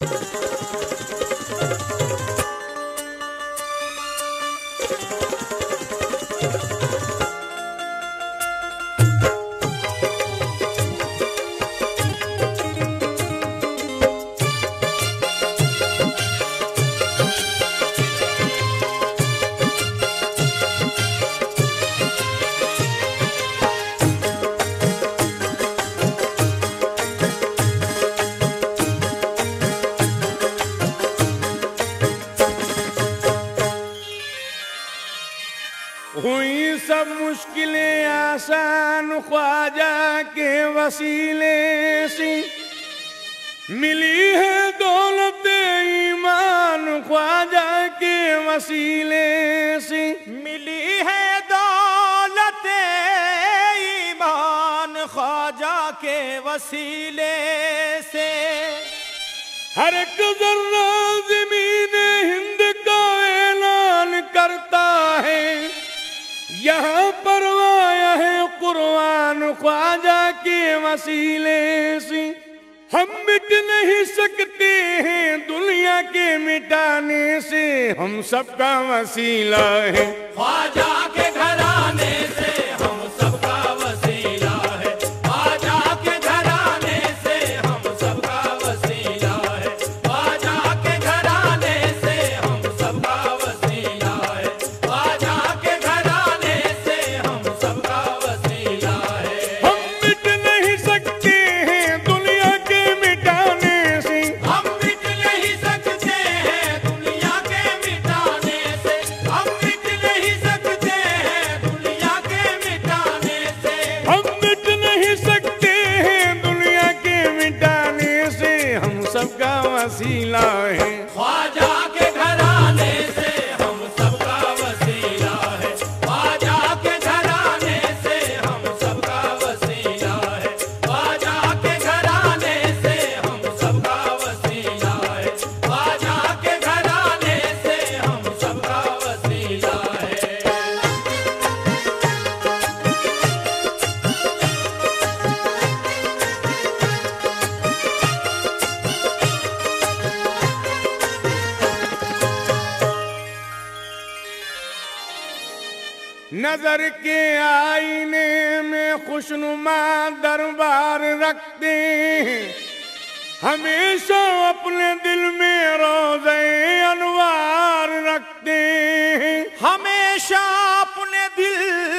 हुई सब मुश्किलें आसान ख्वाजा के वसीले से, मिली है दौलत ईमान ख्वाजा के वसीले से, मिली है दौलत ईमान ख्वाजा के वसीले से। हर एक ज़र्रा ज़मीन हिंद का ऐलान करता है, यहाँ परवाया है कुर्बान ख्वाजा के वसीले से। हम मिट नहीं सकते हैं दुनिया के मिटाने से, हम सबका वसीला है ख्वाजा के घराने से, हम सबका वसीला है ख्वाजा के घराने से, हम सबका वसीला है ख्वाजा के घराने से, हम सबका वसीला है ख्वाजा के घराने से, हम सबका वसीला है। हम मिट नहीं सकते हैं दुनिया के मिटाने से, हम मिट नहीं सकते हैं दुनिया के मिटाने से, हम मिट नहीं सकते हैं दुनिया के मिटाने से, हम मिट नहीं सकते हैं दुनिया के मिटाने से, हम सबका वसीला है ख्वाजा के घराने से, हम सबका वसीला है ख्वाजा के घराने से, हम सबका वसीला है ख्वाजा के घराने से, हम सबका वसीला है ख्वाजा के घराने से, हम सबका वसीला है। नजर के आईने में खुशनुमा दरबार रखते हैं, हमेशा अपने दिल में रोज़े अनवार रखते हैं, हमेशा अपने दिल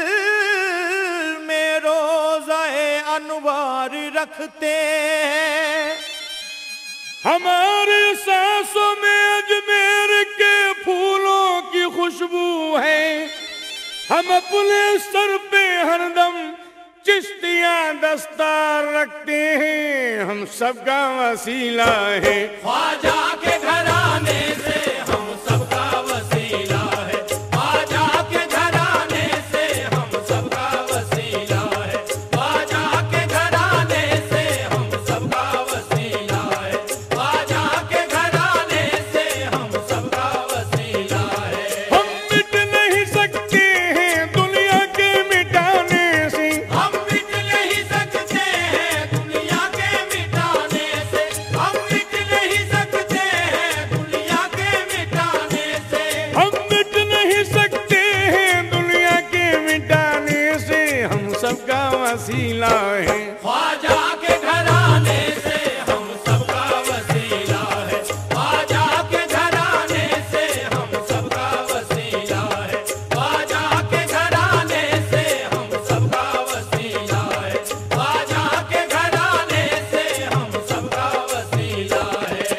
में रोज़े अनवार रखते हैं। हमारे सांसों में अजमेर के फूलों की खुशबू है, हम अपने सर पे हरदम चिश्तियाँ दस्तार रखते हैं, हम सबका वसीला है ख्वाजा के घराने से, हम सबका वसीला है ख्वाजा के घराने से, हम सबका वसीला है ख्वाजा के घराने से, हम सबका वसीला है ख्वाजा के घराने से, हम सबका वसीला है। हम मिट नहीं सकते हैं दुनिया के मिटाने से, हम मिट नहीं सकते हैं दुनिया के मिटाने से, हम मिट नहीं सकते हैं दुनिया के मिटाने से, हम मिट नहीं सकते हैं दुनिया के मिटाने से, हम सबका वसीला है ख्वाजा के घराने से, हम सबका वसीला है ख्वाजा के घराने से, हम सबका वसीला है ख्वाजा के घराने से, हम सबका वसीला है ख्वाजा के घराने से, हम सबका वसीला है।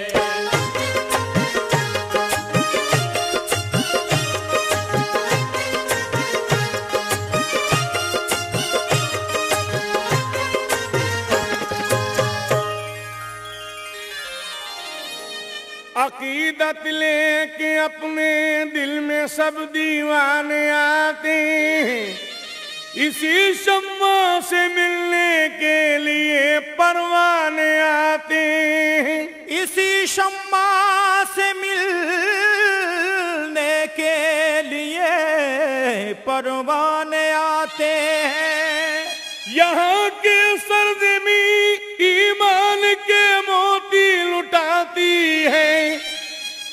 अकीदत लेके अपने दिल में सब दीवाने आते हैं, इसी शम्मा से मिलने के लिए परवाने आते हैं, इसी शम्मा से मिलने के लिए परवाने आते हैं। यहाँ के सरजमी ईमान के मोती लुटाती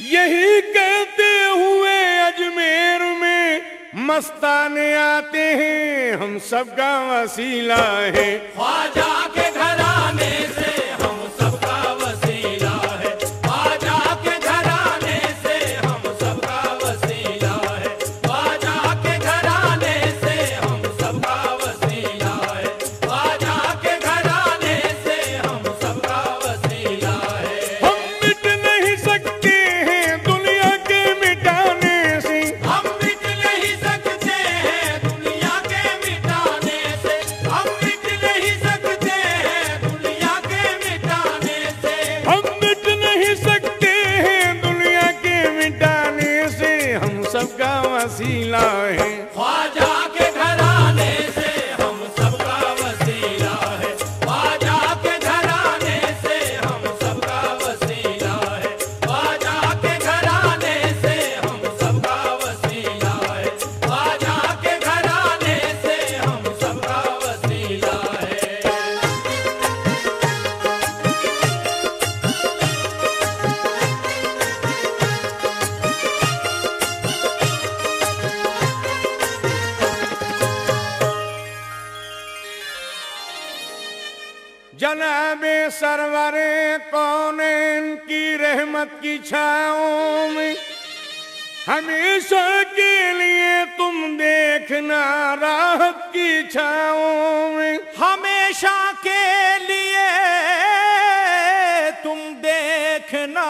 यही कहते हुए अजमेर में मस्ताने आते हैं, हम सबका वसीला है। ख्वाजा के घराने से हम सबका वसीला है, ख्वाजा के घराने से हम सबका वसीला है, ख्वाजा के घराने से हम सबका वसीला है, ख्वाजा के घराने से हम सबका वसीला है। हम मिट नहीं सकते हैं दुनिया के मिटाने से, हम मिट नहीं सकते हैं दुनिया के मिटाने से, हम मिट नहीं सकते हैं दुनिया के मिटाने से, हम मिट नहीं सकते हैं दुनिया के मिटाने से, हम सबका वसीला है। ख्वाजा के घराने से हम सबका वसीला है, ख्वाजा के घराने से हम सबका वसीला है, ख्वाजा के घराने से हम सबका वसीला है, ख्वाजा के घराने से हम सबका वसीला है। जनाबे सरवरे कौनैन की रहमत की छाओं में हमेशा के लिए तुम देखना राहत की छाओं में, हमेशा के लिए तुम देखना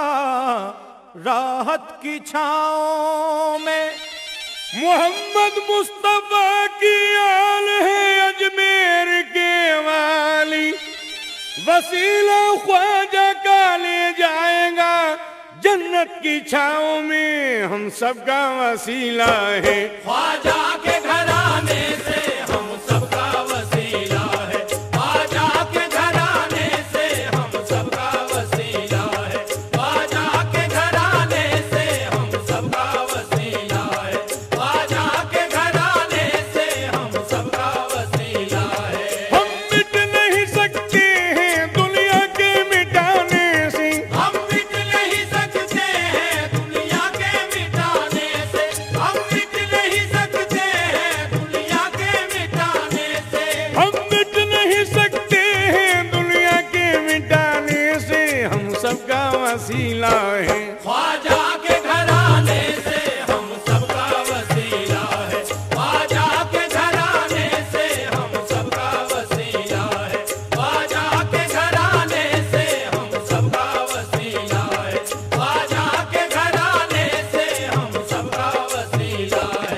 राहत की छाओं में। मोहम्मद मुस्तफा की आल है अजमेर के वाली, वसीला ख्वाजा का ले जाएगा जन्नत की छाओं में, हम सबका वसीला है। ख्वाजा के घराने से हम सबका वसीला है, ख्वाजा के घराने से हम सबका वसीला है, ख्वाजा के घराने से हम सबका वसीला है, ख्वाजा के घराने से हम सबका वसीला है। हम मिट नहीं सकते हैं दुनिया के मिटाने से, हम मिट नहीं सकते हैं दुनिया के मिटाने से, हम मिट नहीं सकते हैं दुनिया के मिटाने से, हम मिट नहीं सकते हैं दुनिया के मिटाने से, हम सबका वसीला है। ख्वाजा के घराने से हम सबका वसीला है, ख्वाजा के घराने से हम सबका वसीला है, ख्वाजा के घराने से हम सबका वसीला है, ख्वाजा के घराने से हम सबका वसीला है।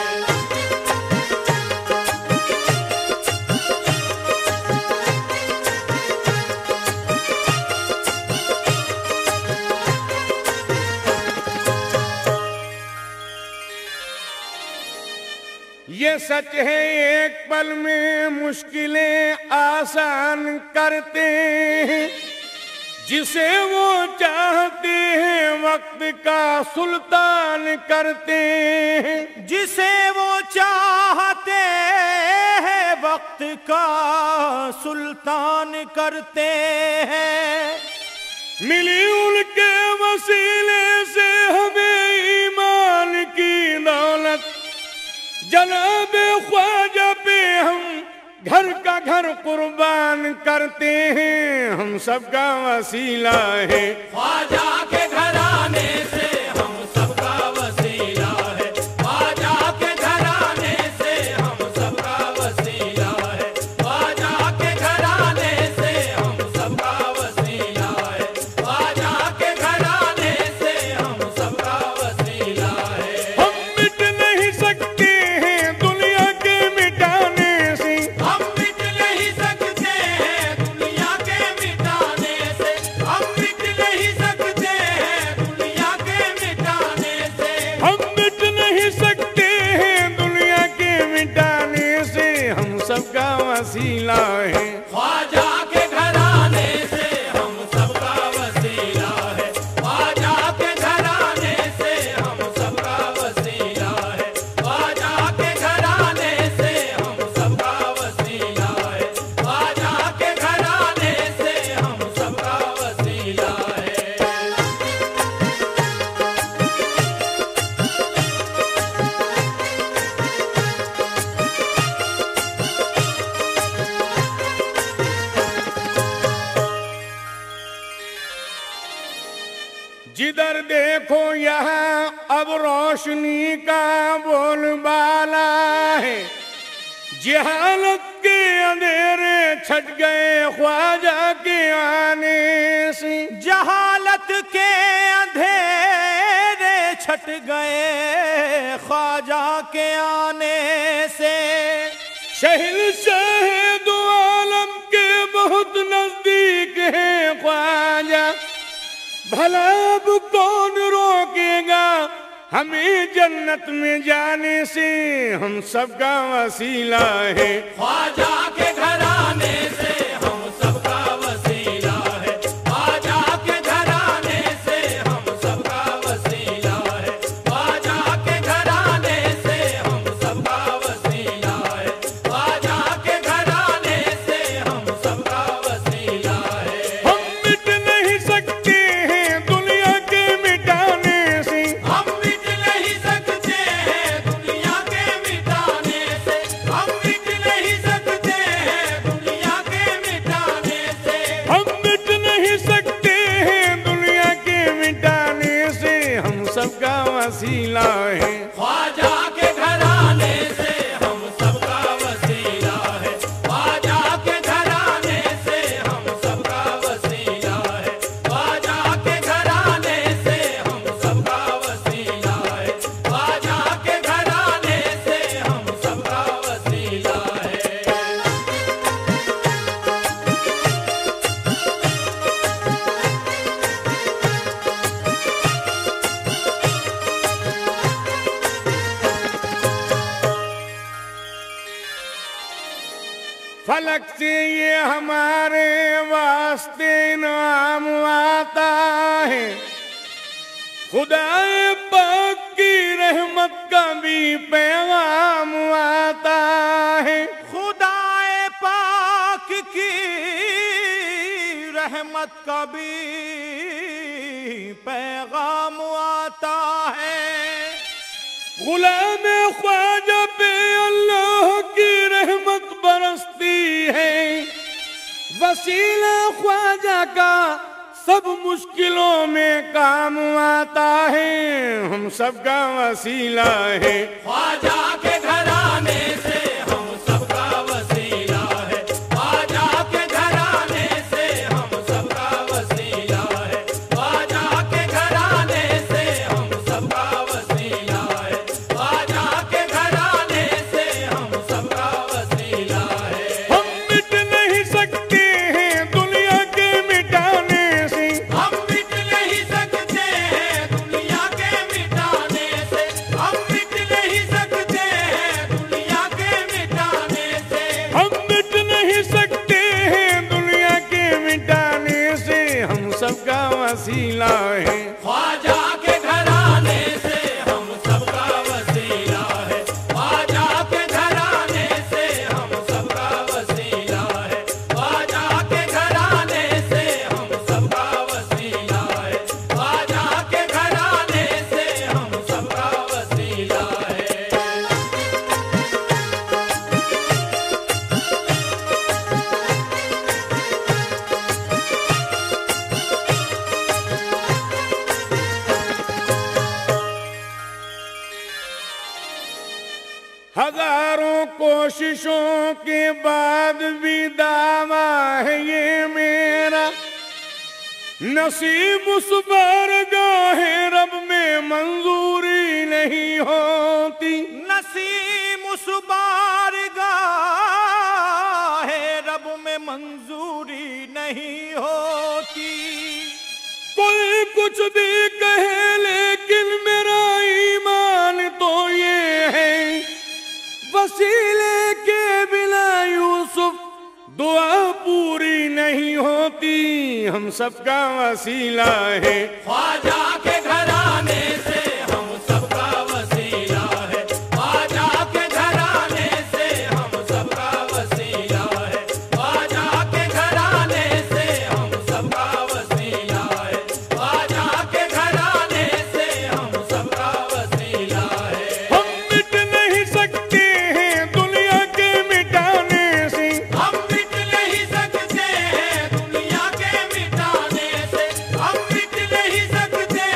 ये सच है एक पल में मुश्किलें आसान करते हैं, जिसे वो चाहते हैं वक्त का सुल्तान करते हैं, जिसे वो चाहते हैं वक्त का सुल्तान करते हैं। मिली उनके वसीले से हमें ईमान की दौलत, जनाबे ख्वाजा पे हम घर का घर कुर्बान करते हैं, हम सबका वसीला है। ख्वाजा के घराने से हम सबका वसीला है, ख्वाजा के घराने से हम सबका वसीला है, ख्वाजा के घराने से हम सबका वसीला है, ख्वाजा के घराने से हम सबका वसीला है। हम मिट नहीं सकते हैं दुनिया के मिटाने से, हम मिट नहीं सकते हैं दुनिया के मिटाने से, हम मिट नहीं सकते हैं दुनिया के मिटाने से, हम मिट नहीं सकते हैं दुनिया के मिटाने से, हम सबका वसीला है। ख्वाजा के घराने से हम सबका वसीला है, ख्वाजा के घराने से हम सबका वसीला है, ख्वाजा के घराने से हम सबका वसीला है, ख्वाजा के घराने से हम सबका वसीला है। जिधर देखो यहाँ अब रोशनी का बोलबाला है। जहालत के अंधेरे छट गए ख्वाजा के आने से। जहालत के अंधेरे छट गए ख्वाजा के आने से। शहंशाह दो आलम के बहुत नजदीक है ख्वाजा, भला अब कौन रोकेगा हमें जन्नत में जाने से। हम सबका वसीला है ख्वाजा के घराने से, हम सबका वसीला है। ख्वाजा के घराने से हम सबका वसीला है। ख्वाजा के घराने से हम सबका वसीला है। ख्वाजा के घराने से हम सबका वसीला है। हम मिट नहीं सकते हैं दुनिया के मिटाने से। हम मिट नहीं सकते हैं दुनिया के मिटाने से। हम मिट नहीं सकते हैं दुनिया के मिटाने से। हम मिट नहीं सकते हैं दुनिया के मिटाने से। हम सबका वसीला है ख्वाजा के घराने से हम सबका वसीला है। ख्वाजा के घराने से हम सबका वसीला है। ख्वाजा के घराने से हम सबका वसीला है। ख्वाजा के घराने से हम सबका वसीला है। फलक से ये हमारे वास्ते नाम आता है। खुदाए पाक की रहमत का भी पैगाम आता है। खुदाए पाक की रहमत का भी पैगाम आता है। गुलाम ख्वाजा पे अल्लाह की रहमत बरसती है। वसीला ख्वाजा का सब मुश्किलों में काम आता है। हम सबका वसीला है ख्वाजा के घराने से हम सबका वसीला है। ख्वाजा के घराने से हम सबका वसीला है। ख्वाजा के घराने से हम सबका वसीला है। ख्वाजा के घराने से हम सबका वसीला है। हम मिट नहीं सकते हैं दुनिया के मिटाने से। हम मिट नहीं सकते हैं दुनिया के मिटाने से। हम मिट नहीं सकते हैं दुनिया के मिटाने से। हम मिट नहीं सकते हैं दुनिया के मिटाने से। हम सबका वसीला है ख्वाजा के घराने से हम सबका वसीला है। ख्वाजा के घराने से हम सबका वसीला है। ख्वाजा के घराने से हम सबका वसीला है। ख्वाजा के घराने से हम सबका वसीला है। हजारों कोशिशों के बाद भी दावा है ये मेरा। नसीब उस बारगाह रब में मंजूरी नहीं होती। नसीम उस बारगाह रब में मंजूरी नहीं होती। कोई कुछ भी कहे लेकिन मेरा ईमान तो ये है। वसीले के बिना यूसुफ दुआ पूरी नहीं होती। हम सबका वसीला है ख्वाजा के घराने से हम सबका वसीला है। ख्वाजा के घराने से हम सबका वसीला है। ख्वाजा के घराने से हम सबका वसीला है। ख्वाजा के घराने से हम सबका वसीला है। हम मिट नहीं सकते हैं दुनिया के मिटाने से। हम मिट नहीं सकते हैं दुनिया के मिटाने से। हम मिट नहीं सकते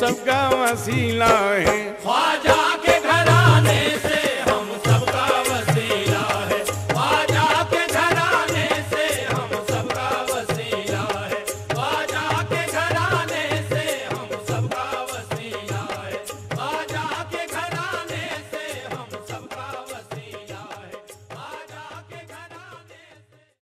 सबका वसीला है।